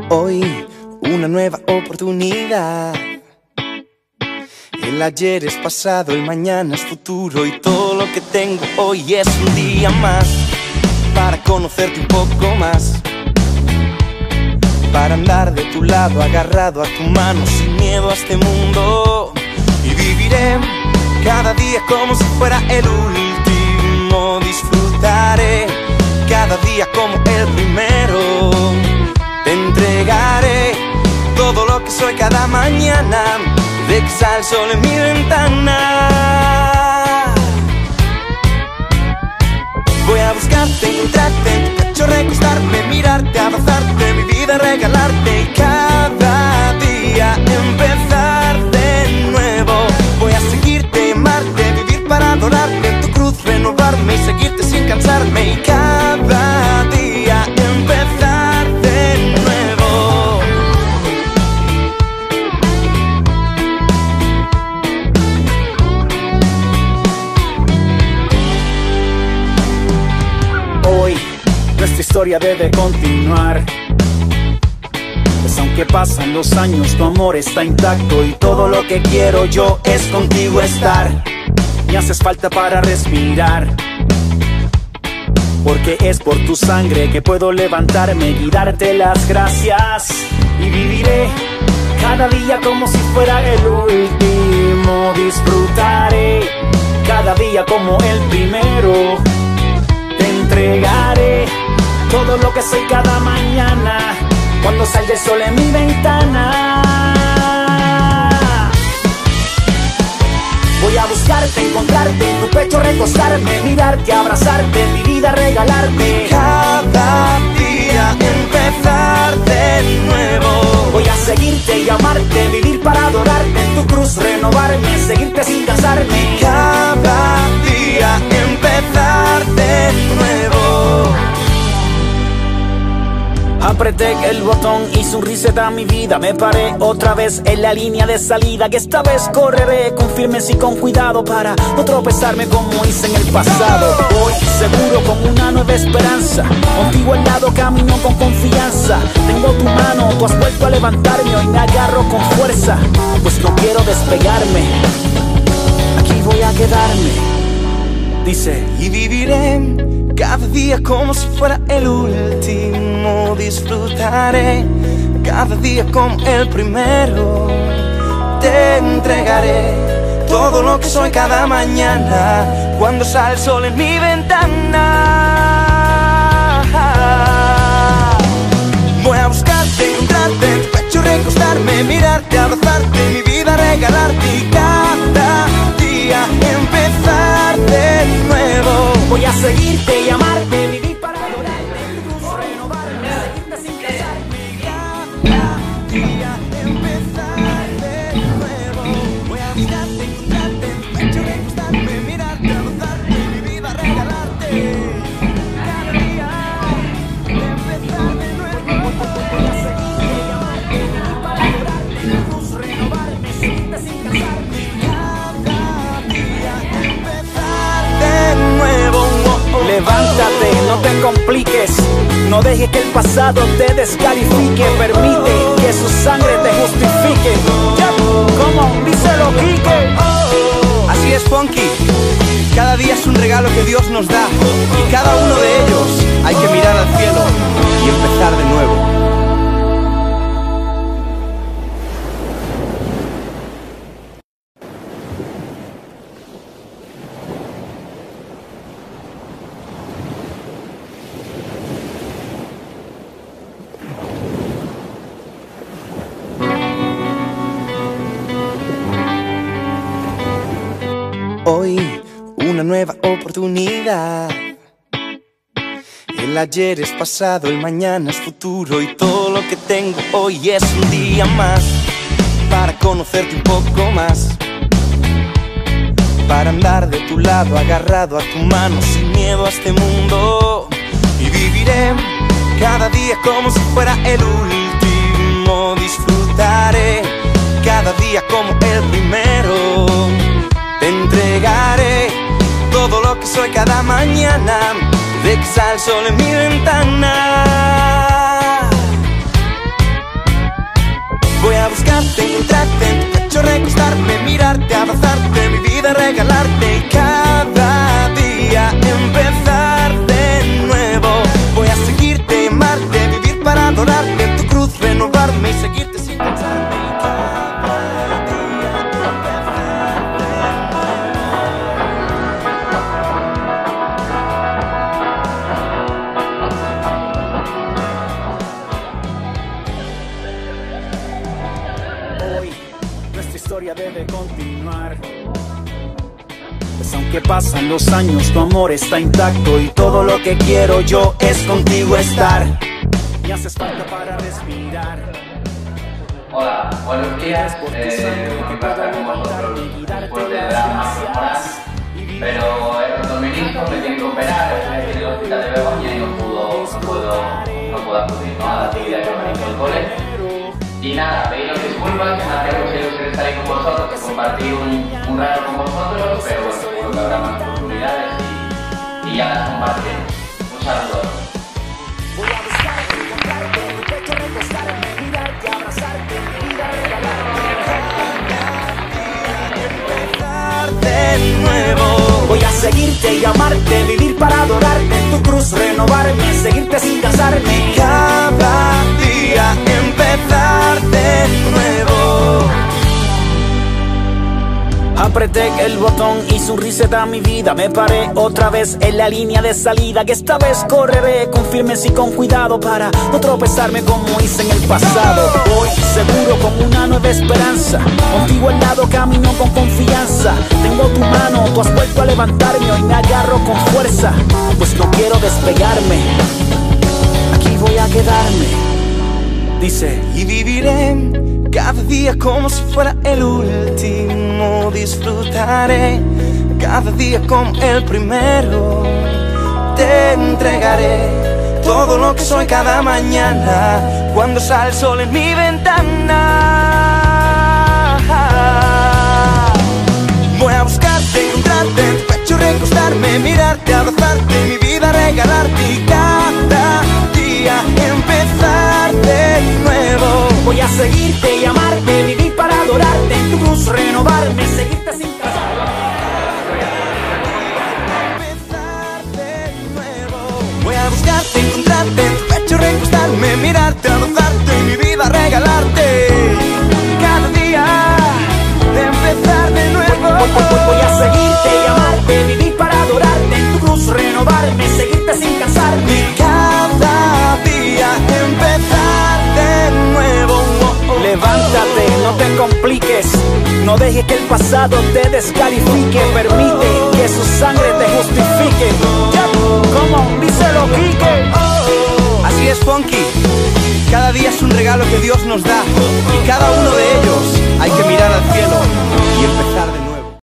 Hoy una nueva oportunidad. El ayer es pasado, el mañana es futuro, y todo lo que tengo hoy es un día más para conocerte un poco más, para andar de tu lado, agarrado a tu mano, sin miedo a este mundo. Y viviré cada día como si fuera el último. Disfrutaré cada día como el primero. Te entregaré todo lo que soy cada mañana, de que sale el sol en mi ventana. Voy a buscarte, encontrarte en tu pecho, recostarme, mirarte, abrazarte, mi vida regalarte, y cada día empezar de nuevo. Voy a seguirte, amarte, vivir para adorarte, en tu cruz renovarme y seguirte sin cansarme, y cada día empezar de nuevo. Hoy nuestra historia debe continuar, pues aunque pasan los años tu amor está intacto, y todo lo que quiero yo es contigo estar. Me haces falta para respirar, porque es por tu sangre que puedo levantarme y darte las gracias. Y viviré cada día como si fuera el último. Disfrutaré cada día como el primero. Te entregaré todo lo que soy cada mañana, cuando salga el sol en mi ventana. Voy a buscarte, encontrarte, en tu pecho recostarme, mirarte, abrazarte, mi vida regalarte, Cada día empezar de nuevo. voy a seguirte y amarte, vivir para adorarte, en tu cruz renovarme, seguirte sin cansarme. Cada día empezar de nuevo. Apreté el botón y un reset a mi vida. Me paré otra vez en la línea de salida, que esta vez correré con firmeza y con cuidado, para no tropezarme como hice en el pasado. Voy seguro con una nueva esperanza, contigo al lado camino con confianza. Tengo tu mano, tú has vuelto a levantarme, hoy me agarro con fuerza, pues no quiero despegarme, aquí voy a quedarme. Dice: Y viviré cada día como si fuera el último. Disfrutaré cada día como el primero. Te entregaré todo lo que soy cada mañana, cuando sale el sol en mi ventana. Voy a buscarte, encontrarte, en tu pecho recostarme, mirarte, abrazarte, mi vida regalarte, y cada día empezar de nuevo. voy a seguirte y amarte, vivir para adorarte, incluso renovarme, seguirte sin cansarme. Cada día empezar de nuevo. Voy a buscarte, encontrarte, en tu pecho recostarme, mirarte, abrazarte, mi vida regalarte, cada día empezar de nuevo. Voy a seguirte y amarte, vivir para adorarte, incluso renovarme, seguirte sin cansarme. Cada día empezar de nuevo. Levántate, no te compliques, no dejes que el pasado te descalifique, permite que su sangre te justifique. Como díselo, Quique. Así es, Funky. Cada día es un regalo que Dios nos da, y cada uno de ellos hay que mirar al cielo y empezar de nuevo. Hoy una nueva oportunidad. El ayer es pasado, el mañana es futuro, y todo lo que tengo hoy es un día más para conocerte un poco más, para andar de tu lado, agarrado a tu mano, sin miedo a este mundo. Y viviré cada día como si fuera el último. Disfrutaré cada día como el primero. Te entregaré todo lo que soy cada mañana, de que sale el sol en mi ventana. historia debe continuar. Pues aunque pasan los años, tu amor está intacto y todo lo que quiero yo es contigo estar. Me haces falta para respirar. Hola, buenos días. Un placer con vosotros después de dar más mejoras. Pero el doctor Ministro me tiene que operar en el hospital de Begoña y no puedo acudir a la actividad que organizó el cole. Y nada, pediros disculpas, que me hacía mucha ilusión estar ahí con vosotros, que compartir un rato con vosotros, pero bueno, seguro que habrá más oportunidades y ya las compartiré. Un saludo. Voy a buscarte, encontrarte, en mi pecho recostarme, mirarte, abrazarte, mi vida regalarte. De nuevo. Voy a seguirte y amarte, vivir para adorarte, en tu cruz renovarme, seguirte sin cansarme. Cada día empezar de nuevo. Apreté el botón y su reset a mi vida. Me paré otra vez en la línea de salida, que esta vez correré con firmeza y con cuidado para no tropezarme como hice en el pasado. Voy seguro con una nueva esperanza, contigo al lado camino con confianza. Tengo tu mano, tú has vuelto a levantarme, hoy me agarro con fuerza, pues no quiero despegarme. Aquí voy a quedarme, dice. Y viviré cada día como si fuera el último. Disfrutaré cada día como el primero. Te entregaré todo lo que soy cada mañana cuando sale el sol en mi ventana. Voy a buscarte, encontrarte, en tu pecho recostarme, mirarte, abrazarte, mi vida regalarte y cada día empezar de nuevo. Voy a seguirte y amarte, vivir para adorarte, en tu cruz renovarme, seguirte sin cansarme. Empezar de nuevo. Voy a buscarte, encontrarte, en tu pecho recostarme, mirarte, abrazarte y mi vida regalarte. Cada día empezar de nuevo. Voy a seguirte y amarte, vivir para adorarte, en tu cruz renovarme, seguirte sin cansarme. Y cada día empezar de nuevo. Levántate, no te compliques, no dejes que el pasado te descalifique, permite que su sangre te justifique. Como díselo, Quique. Así es, Funky. Cada día es un regalo que Dios nos da y cada uno de ellos hay que mirar al cielo y empezar de nuevo.